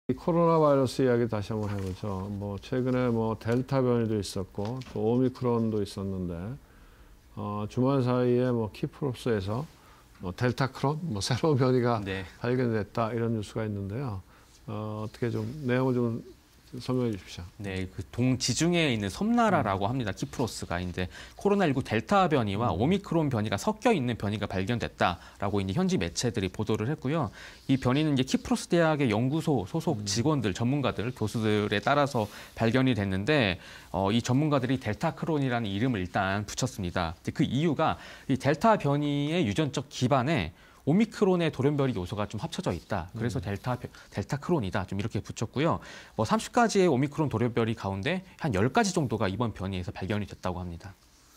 이 코로나 바이러스 이야기 다시 한번 해보죠. 뭐 최근에 뭐 델타 변이도 있었고 또 오미크론도 있었는데 주말 사이에 뭐 키프로스에서 델타 크론 뭐 새로운 변이가 네. 발견됐다 이런 뉴스가 있는데요. 어떻게 좀 내용을 좀 설명해 주십시오. 네, 그 동지중해에 있는 섬나라라고 합니다. 키프로스가 이제 코로나19 델타 변이와 오미크론 변이가 섞여 있는 변이가 발견됐다라고 이제 현지 매체들이 보도를 했고요. 이 변이는 이제 키프로스 대학의 연구소 소속 직원들, 전문가들, 교수들에 따라서 발견이 됐는데 이 전문가들이 델타 크론이라는 이름을 일단 붙였습니다. 그 이유가 이 델타 변이의 유전적 기반에 오미크론의 돌연변이 요소가 좀 합쳐져 있다. 그래서 델타 크론이다. 좀 이렇게 붙였고요. 30가지의 오미크론 돌연변이 가운데 한 10가지 정도가 이번 변이에서 발견이 됐다고 합니다.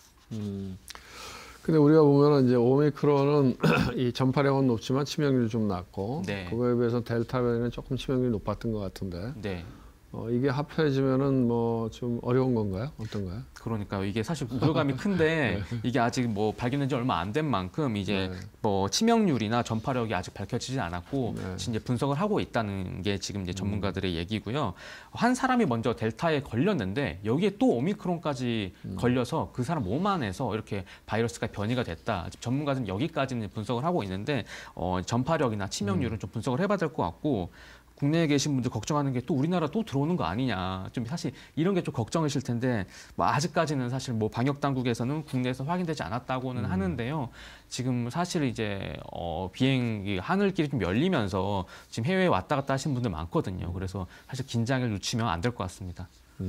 근데 우리가 보면은 이제 오미크론은 이 전파력은 높지만 치명률이 좀 낮고 네. 그거에 비해서 델타 변이는 조금 치명률이 높았던 것 같은데 네. 이게 합해지면은 뭐 좀 어려운 건가요? 어떤가요? 그러니까 이게 사실 우려감이 큰데 이게 아직 뭐 발견된 지 얼마 안 된 만큼 이제 네. 뭐 치명률이나 전파력이 아직 밝혀지지 않았고 네. 이제 분석을 하고 있다는 게 지금 이제 전문가들의 얘기고요. 한 사람이 먼저 델타에 걸렸는데 여기에 또 오미크론까지 걸려서 그 사람 몸 안에서 이렇게 바이러스가 변이가 됐다. 전문가들은 여기까지는 분석을 하고 있는데 전파력이나 치명률은 좀 분석을 해봐야 될 것 같고. 국내에 계신 분들 걱정하는 게 또 우리나라 또 들어오는 거 아니냐. 좀 사실 이런 게 좀 걱정이실 텐데 뭐 아직까지는 사실 뭐 방역 당국에서는 국내에서 확인되지 않았다고는 하는데요. 지금 사실 이제 비행기 하늘길이 좀 열리면서 지금 해외에 왔다 갔다 하시는 분들 많거든요. 그래서 사실 긴장을 늦추면 안 될 것 같습니다.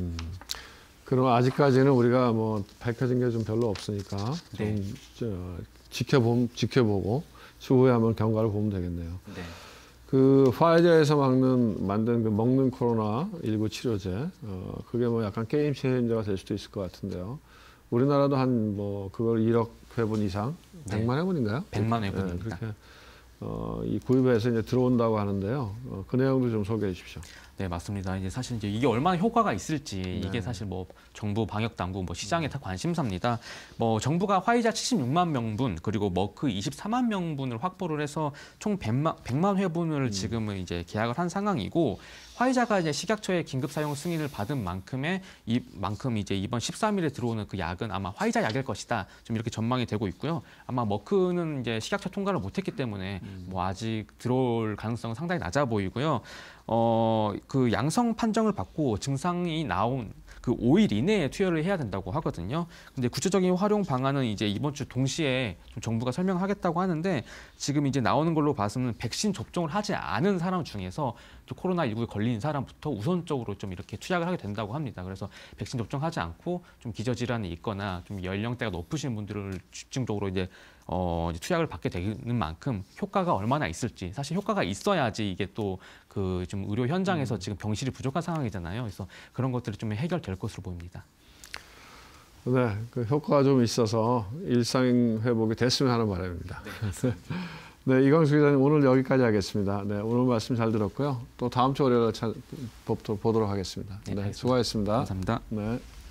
그럼 아직까지는 우리가 뭐 밝혀진 게 좀 별로 없으니까 네. 좀 지켜보고 추후에 한번 경과를 보면 되겠네요. 네. 그 파이저에서 만든 그 먹는 코로나19 치료제, 그게 뭐 약간 게임 체인저가 될 수도 있을 것 같은데요. 우리나라도 한 뭐 그걸 1억 회분 이상, 네. 100만 회분인가요? 100만 회분입니다. 네, 그렇게 이 구입해서 이제 들어온다고 하는데요. 그 내용도 좀 소개해 주십시오. 네, 맞습니다. 이제 사실 이제 이게 얼마나 효과가 있을지 이게 네. 사실 뭐 정부 방역 당국 뭐 시장에 다 관심사입니다. 뭐 정부가 화이자 76만 명분 그리고 머크 24만 명분을 확보를 해서 총 100만 회분을 지금은 이제 계약을 한 상황이고 화이자가 이제 식약처의 긴급 사용 승인을 받은 만큼 이제 이번 13일에 들어오는 그 약은 아마 화이자 약일 것이다. 좀 이렇게 전망이 되고 있고요. 아마 머크는 이제 식약처 통과를 못했기 때문에 뭐 아직 들어올 가능성은 상당히 낮아 보이고요. 그 양성 판정을 받고 증상이 나온 그 5일 이내에 투여를 해야 된다고 하거든요. 근데 구체적인 활용 방안은 이제 이번 주 동시에 좀 정부가 설명하겠다고 하는데 지금 이제 나오는 걸로 봐서는 백신 접종을 하지 않은 사람 중에서 또 코로나19에 걸린 사람부터 우선적으로 좀 이렇게 투약을 하게 된다고 합니다. 그래서 백신 접종하지 않고 좀 기저질환이 있거나 좀 연령대가 높으신 분들을 집중적으로 이제 투약을 받게 되는 만큼 효과가 얼마나 있을지 사실 효과가 있어야지 이게 또 그 좀 의료 현장에서 지금 병실이 부족한 상황이잖아요. 그래서 그런 것들이 좀 해결될 것으로 보입니다. 네, 그 효과가 좀 있어서 일상 회복이 됐으면 하는 바람입니다. 네, 이광수 기자님 오늘 여기까지 하겠습니다. 네, 오늘 말씀 잘 들었고요. 또 다음 주 월요일에 보도록 하겠습니다. 네, 수고하셨습니다. 감사합니다. 네.